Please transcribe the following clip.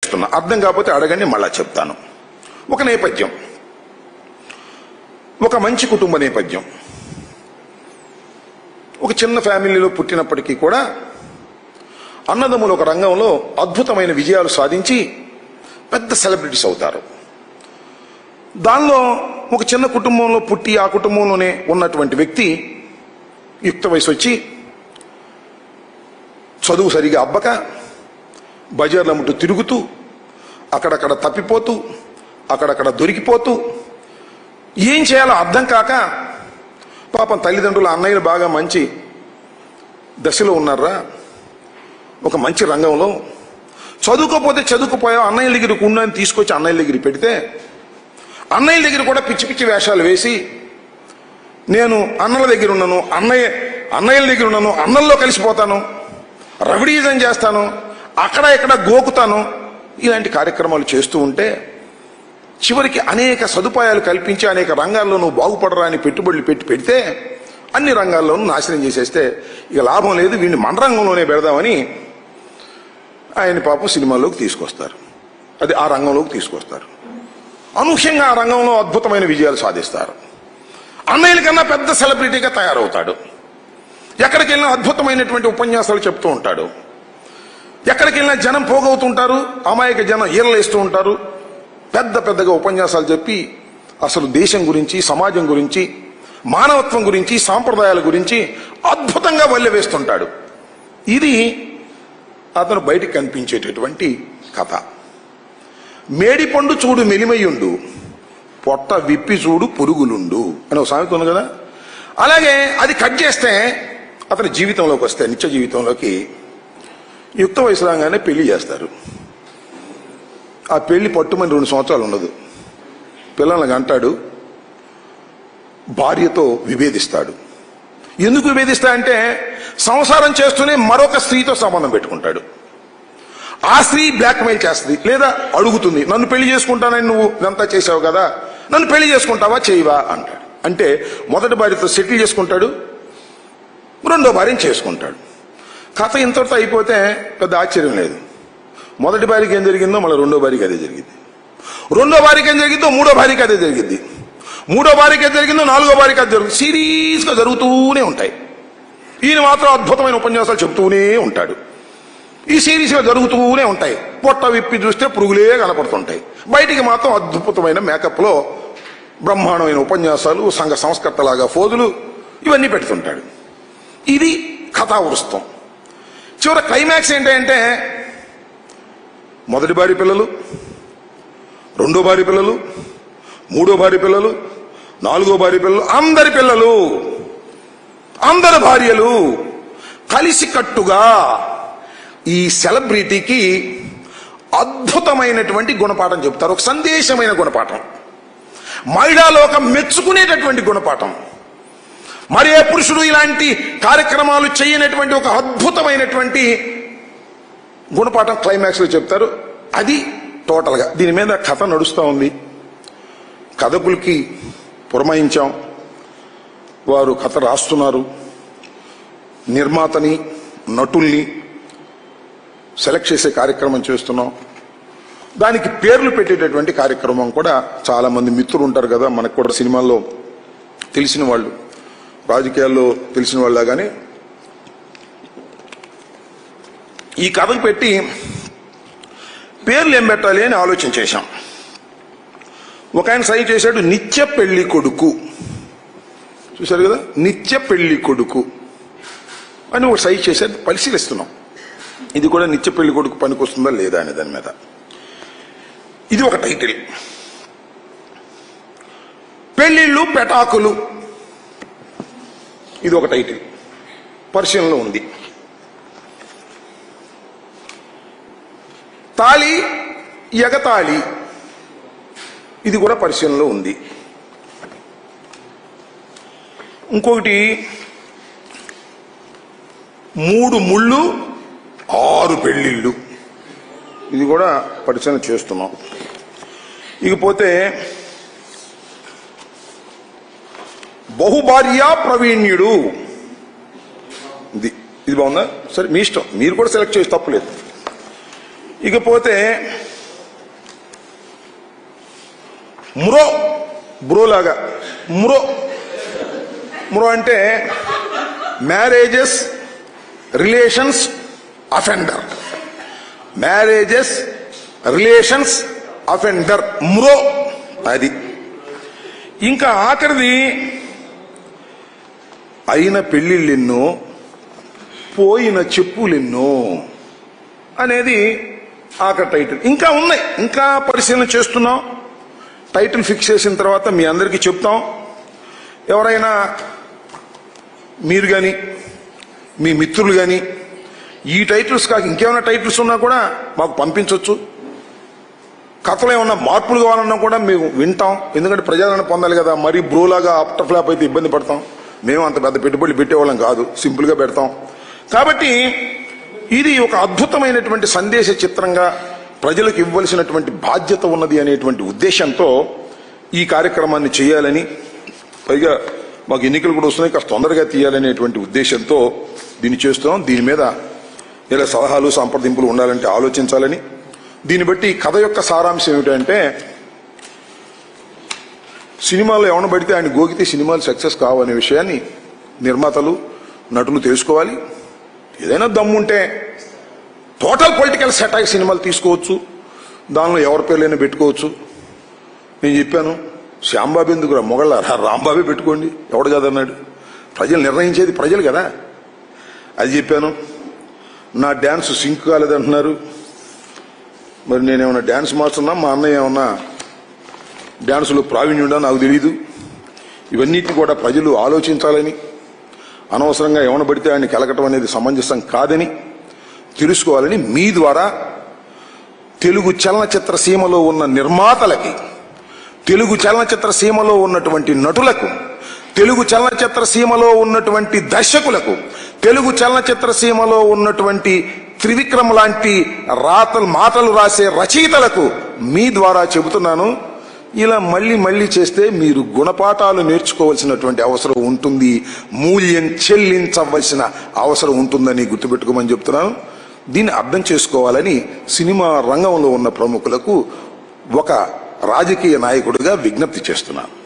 అర్థం కాకపోతే అడగండి, మళ్ళా చెప్తాను. ఒక నేపథ్యం, ఒక మంచి కుటుంబ నేపథ్యం. ఒక చిన్న ఫ్యామిలీలో పుట్టినప్పటికీ కూడా అన్నదమ్ములు ఒక రంగంలో అద్భుతమైన విజయాలు సాధించి పెద్ద సెలబ్రిటీస్ అవుతారు. దానిలో ఒక చిన్న కుటుంబంలో పుట్టి ఆ కుటుంబంలోనే ఉన్నటువంటి వ్యక్తి యుక్త వయసు వచ్చి చదువు సరిగా అబ్బక బజార్ల ముట్టు తిరుగుతూ అక్కడక్కడ తప్పిపోతూ అక్కడక్కడ దొరికిపోతూ ఏం చేయాలో అర్థం కాక పాపం తల్లిదండ్రుల అన్నయ్యలు బాగా మంచి దశలో ఉన్నారా, ఒక మంచి రంగంలో చదువుకోపోతే చదువుకుపోయా అన్నయ్యల దగ్గరికి ఉండని తీసుకొచ్చి అన్నయ్యల దగ్గర పెడితే అన్నయ్యల దగ్గర కూడా పిచ్చి పిచ్చి వేషాలు వేసి నేను అన్నల దగ్గర ఉన్నాను, అన్నయ్యల దగ్గర ఉన్నాను, అన్నల్లో కలిసిపోతాను, రవిడీజం చేస్తాను, అక్కడ ఇక్కడ గోకుతాను, ఇలాంటి కార్యక్రమాలు చేస్తూ ఉంటే చివరికి అనేక సదుపాయాలు కల్పించి అనేక రంగాల్లో నువ్వు బాగుపడరా అని పెట్టుబడులు పెడితే అన్ని రంగాల్లోనూ నాశనం చేసేస్తే ఇక లాభం లేదు, వీడిని మన రంగంలోనే పెడదామని ఆయన పాపం సినిమాలోకి తీసుకొస్తారు. అది ఆ రంగంలోకి తీసుకొస్తారు. అనూహ్యంగా ఆ రంగంలో అద్భుతమైన విజయాలు సాధిస్తారు. అన్నయ్యల కన్నా పెద్ద సెలబ్రిటీగా తయారవుతాడు. ఎక్కడికి వెళ్ళినా అద్భుతమైనటువంటి ఉపన్యాసాలు చెప్తూ ఉంటాడు. ఎక్కడికి వెళ్ళినా జనం పోగవుతుంటారు, అమాయక జనం ఈరలేస్తూ ఉంటారు. పెద్దగా ఉపన్యాసాలు చెప్పి అసలు దేశం గురించి, సమాజం గురించి, మానవత్వం గురించి, సాంప్రదాయాల గురించి అద్భుతంగా వల్లె వేస్తుంటాడు. ఇది అతను బయటికి కనిపించేటటువంటి కథ. మేడిపండు చూడు మెలిమయ్యుండు, పొట్ట విప్పి చూడు పురుగులుండు అని ఒక సామెత ఉంది కదా. అలాగే అది కట్ చేస్తే అతని జీవితంలోకి వస్తే నిత్య జీవితంలోకి యుక్త వయసు రాగానే పెళ్లి చేస్తారు. ఆ పెళ్లి పట్టుమని 2 సంవత్సరాలు ఉండదు. పిల్లల్ని అంటాడు, భార్యతో విభేదిస్తాడు. ఎందుకు విభేదిస్తా అంటే సంసారం చేస్తూనే మరొక స్త్రీతో సంబంధం పెట్టుకుంటాడు. ఆ స్త్రీ బ్లాక్మెయిల్ చేస్తుంది లేదా అడుగుతుంది, నన్ను పెళ్లి చేసుకుంటానని నువ్వు ఇదంతా చేసావు కదా, నన్ను పెళ్లి చేసుకుంటావా చేయవా అంటాడు. అంటే మొదటి భార్యతో సెటిల్ చేసుకుంటాడు, రెండో భార్యను చేసుకుంటాడు. కథ ఇంతటితో అయిపోతే పెద్ద ఆశ్చర్యం లేదు. మొదటి భార్యకి ఏం జరిగిందో మళ్ళీ రెండో భార్యకి అదే జరిగింది, రెండో భార్యకి ఏం జరిగిందో మూడో భార్యకి అదే జరిగింది, మూడో భార్యకి ఏం జరిగిందో నాలుగో భార్యకి అది జరుగుతుంది. సిరీస్గా జరుగుతూనే ఉంటాయి. ఈయన మాత్రం అద్భుతమైన ఉపన్యాసాలు చెప్తూనే ఉంటాడు. ఈ సిరీస్గా జరుగుతూనే ఉంటాయి. పొట్ట విప్పి చూస్తే పురుగులే కనపడుతుంటాయి. బయటికి మాత్రం అద్భుతమైన మేకప్లో బ్రహ్మాండమైన ఉపన్యాసాలు, సంఘ సంస్కర్తలాగా ఫోజులు ఇవన్నీ పెడుతుంటాడు. ఇది కథావృస్తం. చివరి క్లైమాక్స్ ఏంటంటే మొదటి భార్య పిల్లలు, రెండో భార్య పిల్లలు, మూడో భార్య పిల్లలు, నాలుగో భార్య పిల్లలు, అందరి పిల్లలు, అందరి భార్యలు కలిసికట్టుగా ఈ సెలబ్రిటీకి అద్భుతమైనటువంటి గుణపాఠం చెప్తారు. ఒక సందేశమైన గుణపాఠం, మహిళాలోకం మెచ్చుకునేటటువంటి గుణపాఠం. మరి ఏ పురుషుడు ఇలాంటి కార్యక్రమాలు చేయనటువంటి ఒక అద్భుతమైనటువంటి గుణపాఠం క్లైమాక్స్ లో చెప్తారు. అది టోటల్గా దీని మీద కథ నడుస్తూ ఉంది. కథకులకి పురమాయించాం, వారు కథ రాస్తున్నారు. నిర్మాతని, నటుల్ని సెలెక్ట్ చేసే కార్యక్రమం చేస్తున్నాం. దానికి పేర్లు పెట్టేటటువంటి కార్యక్రమం కూడా చాలా మంది మిత్రులు ఉంటారు కదా, మనకు కూడా సినిమాల్లో తెలిసిన వాళ్ళు, రాజకీయాల్లో తెలిసిన వాళ్ళ కానీ ఈ కథకు పెట్టి పేర్లు ఏం పెట్టాలి అని ఆలోచన చేశాం. ఒక ఆయన సై చేశాడు, నిత్య పెళ్లి కొడుకు. చూశారు కదా, నిత్య పెళ్లి కొడుకు అని ఒక సై చేశాడు. పరిశీలిస్తున్నాం ఇది కూడా నిత్య పెళ్లి కొడుకు పనికొస్తుందా లేదా అనే దాని మీద. ఇది ఒక టైటిల్. పెళ్లిళ్ళు పెటాకులు, ఇది ఒక టైటిల్ పరిశీలనలో ఉంది. తాళి ఎగతాళి, ఇది కూడా పరిశీలనలో ఉంది. ఇంకొకటి 3 ముళ్ళు 6 పెళ్లిళ్ళు, ఇది కూడా పరిశీలన చేస్తున్నాం. ఇకపోతే బహుభార్య ప్రవీణ్యుడు, ఇది బాగుందా? సరే మీ ఇష్టం, మీరు కూడా సెలెక్ట్ చేసి తప్పలేదు. ఇకపోతే మురో బ్రోలాగా మురో మురో అంటే marriages relations offender, marriages relations offender మురో అది. ఇంకా ఆఖరిది అయిన పెళ్లిళ్ళెన్నో పోయిన చెప్పులెన్నో అనేది ఆఖరి టైటిల్. ఇంకా ఉన్నాయి, ఇంకా పరిశీలన చేస్తున్నాం. టైటిల్ ఫిక్స్ చేసిన తర్వాత మీ అందరికీ చెప్తాం. ఎవరైనా మీరు కానీ మీ మిత్రులు కానీ ఈ టైటిల్స్ కాక ఇంకేమైనా టైటిల్స్ ఉన్నా కూడా మాకు పంపించవచ్చు. కథలో ఏమన్నా మార్పులు కావాలన్నా కూడా మేము వింటాం. ఎందుకంటే ప్రజలను పొందాలి కదా. మరీ బ్రోలాగా ఆఫ్టర్ ఫ్లాప్ అయితే ఇబ్బంది పడతాం. మేము అంత పెద్ద పెట్టుబడులు పెట్టేవాళ్ళం కాదు, సింపుల్గా పెడతాం. కాబట్టి ఇది ఒక అద్భుతమైనటువంటి సందేశ చిత్రంగా ప్రజలకు ఇవ్వవలసినటువంటి బాధ్యత ఉన్నది అనేటువంటి ఉద్దేశంతో ఈ కార్యక్రమాన్ని చేయాలని, పైగా మాకు ఎన్నికలు కూడా వస్తున్నాయి, కాస్త తొందరగా తీయాలనేటువంటి ఉద్దేశంతో దీన్ని చేస్తున్నాం. దీని మీద ఇలా సలహాలు సంప్రదింపులు ఉండాలంటే ఆలోచించాలని. దీన్ని బట్టి కథ యొక్క సారాంశం ఏమిటంటే, సినిమాలో ఎవరిని పడితే ఆయన గోకితే సినిమాలు సక్సెస్ కావనే విషయాన్ని నిర్మాతలు నటులు తెలుసుకోవాలి. ఏదైనా దమ్ముంటే టోటల్ పొలిటికల్ సెటాక్ సినిమాలు తీసుకోవచ్చు, దానిలో ఎవరి పేర్లైనా పెట్టుకోవచ్చు. నేను చెప్పాను, శ్యాంబాబు ఎందుకు మొగళ్ళ రాంబాబే పెట్టుకోండి, ఎవడు కాదన్నాడు. ప్రజలు నిర్ణయించేది ప్రజలు కదా, అది చెప్పాను. నా డ్యాన్స్ సింక్ కాలేదంటున్నారు. మరి నేనేమన్నా డ్యాన్స్ మాస్టర్నా, మా అన్నయ్య ఏమన్నా డ్యాన్సులో ప్రావీణ్యుడా నాకు తెలియదు. ఇవన్నిటిని కూడా ప్రజలు ఆలోచించాలని, అనవసరంగా ఎవన పడితే ఆయన్ని కెలకటం అనేది సమంజసం కాదని తెలుసుకోవాలని మీ ద్వారా తెలుగు చలనచిత్ర సీమలో ఉన్న నిర్మాతలకి, తెలుగు చలనచిత్ర సీమలో ఉన్నటువంటి నటులకు, తెలుగు చలనచిత్ర సీమలో ఉన్నటువంటి దర్శకులకు, తెలుగు చలనచిత్ర సీమలో ఉన్నటువంటి త్రివిక్రమ్ లాంటి మాటలు రాసే రచయితలకు మీ ద్వారా చెబుతున్నాను. ఇలా మళ్ళీ మళ్ళీ చేస్తే మీరు గుణపాఠాలు నేర్చుకోవాల్సినటువంటి అవసరం ఉంటుంది, మూల్యం చెల్లించవలసిన అవసరం ఉంటుందని గుర్తుపెట్టుకోమని చెప్తున్నాను. దీన్ని అర్థం చేసుకోవాలని సినిమా రంగంలో ఉన్న ప్రముఖులకు ఒక రాజకీయ నాయకుడిగా విజ్ఞప్తి చేస్తున్నాను.